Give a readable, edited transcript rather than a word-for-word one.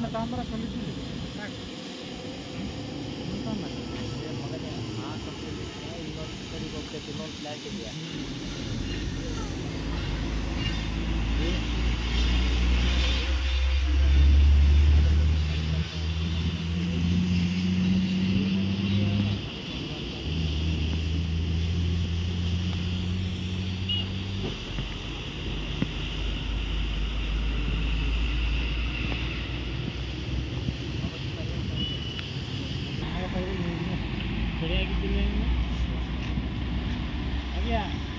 ತಾಂಬರ ಕಲಿತೀವಿ ಸಾಕು ಮಗನೇ ಆ ಕಂಪ್ನಿ ಇನ್ನೊಂದು ಕಡೆಗೆ ಹೋಗ್ತೈತಿ ಇನ್ನೊಂದು ಫ್ಲ್ಯಾಟ್ ಇದೆಯಾ ಸರಿಯಾಗಿದ್ದೀನಿ ಅಯ್ಯ